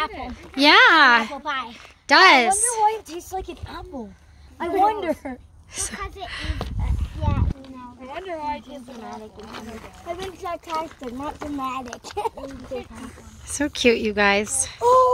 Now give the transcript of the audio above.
apple. Yeah. Apple pie. Does. I wonder why it tastes like an apple. I wonder. Because it is, yeah, you know. I wonder why it tastes dramatic. I've been sarcastic, not dramatic. So cute, you guys. Oh!